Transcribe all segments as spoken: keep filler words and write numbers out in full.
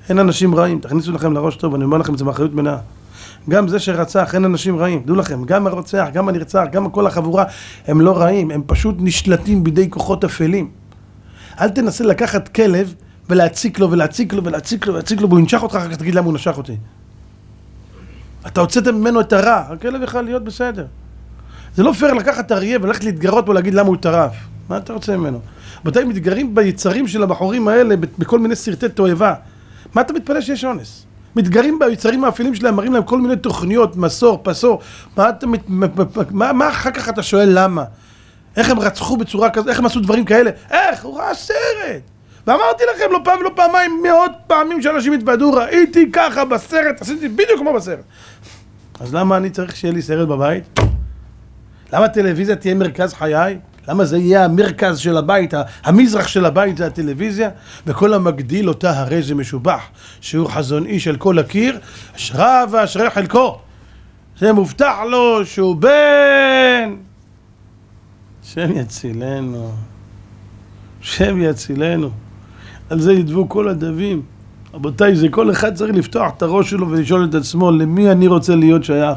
אין אנשים רעים, תכניסו לכם לראש טוב, אני אומר לכם את זה באחריות מלאה. גם זה שרצח, אין אנשים רעים, דעו לכם, גם הרוצח, גם הנרצח, גם כל החבורה, הם לא רעים, הם פשוט נשלטים בידי כוחות אפלים. אל תנסה לקחת כלב ולהציק לו ולהציק לו ולהציק לו ולהציק לו, והוא ינשך אותך, אחר כך תגיד למה הוא נשך אותי. אתה הוצאת ממנו את הרע, הכלב יכול להיות בסדר. זה לא פייר לקחת אריה וללכת להתגרות ולהגיד למה הוא טרף. מה אתה רוצה ממנו? מתי מתגרים ביצרים של הבחורים האלה בכל מיני סרטי תועבה? מה אתה מתפלא שיש אונס? מתגרים ביצרים האפילים שלהם, מראים להם כל מיני תוכניות, מסור, פסור. מה אתה מת... מה, מה אחר כך אתה שואל למה? איך הם רצחו בצורה כזאת? איך הם עשו דברים כאלה? איך? הוא ראה סרט! ואמרתי לכם לא פעם ולא פעמיים, מאות פעמים שאנשים התוודעו, ראיתי ככה בסרט, עשיתי בדיוק כמו בסרט. אז למה אני צריך שיהיה לי סרט בבית? למה הטלוויזיה תהיה מרכז חיי? למה זה יהיה המרכז של הבית, המזרח של הבית זה הטלוויזיה? וכל המגדיל אותה הרי זה משובח, שהוא חזון איש על כל הקיר, אשרה ואשרי חלקו. זה מובטח לו שהוא בן. שם יצילנו. שם יצילנו. על זה ידבו כל הדבים. רבותיי, זה כל אחד צריך לפתוח את הראש שלו ולשאול את עצמו, למי אני רוצה להיות שייך?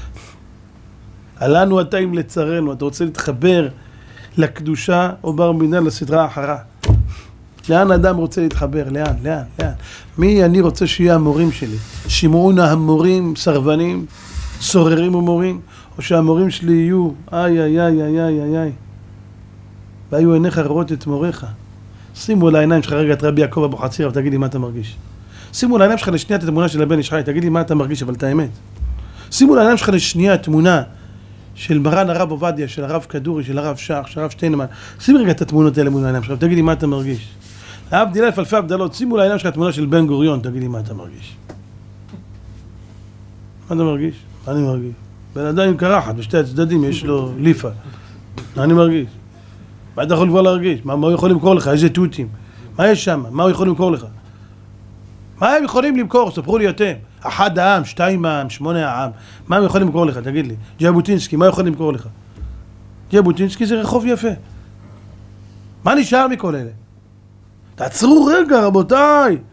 עלינו אתה אם לצרנו, אתה רוצה להתחבר לקדושה או בר מינה לסדרה האחרה. לאן אדם רוצה להתחבר? לאן? לאן? לאן? מי אני רוצה שיהיה המורים שלי? שמעונה המורים סרבנים, סוררים ומורים, או שהמורים שלי יהיו איי איי איי איי איי איי איי והיו עיניך לראות את מוריך. שימו על העיניים שלך רגע את רבי יעקב אבוחצירא ותגיד לי מה אתה מרגיש. שימו על העיניים שלך לשנייה את התמונה של הבן איש חי, תגיד לי מה אתה מרגיש, אבל את האמת. שימו על העיניים שלך לשנייה תמונה של מרן הרב עובדיה, של הרב כדורי, של הרב שח, של הרב שטיינמן. שימו רגע את התמונות האלה מול העיניים שלך, תגיד לי מה אתה מרגיש. להבדיל אלף אלפי הבדלות, שימו על העיניים שלך תמונה של בן גוריון, תגיד לי מה אתה מרגיש. מה אתה מרגיש? מה אני מרגיש? בן אדם עם קרחת, בשתי הצדדים יש לו ליפה. מה אני מרגיש? מה אתה יכול כבר להרגיש? מה, מה הוא יכול למכור לך? איזה תותים? מה יש שם? מה הוא יכול למכור לך? מה הם יכולים למכור? ספרו לי אתם. אחד העם, שתיים העם, שמונה העם. מה הם יכולים למכור לך? תגיד לי. ז'בוטינסקי, מה יכול למכור לך? ז'בוטינסקי זה רחוב יפה. מה נשאר מכל אלה? תעצרו רגע, רבותיי.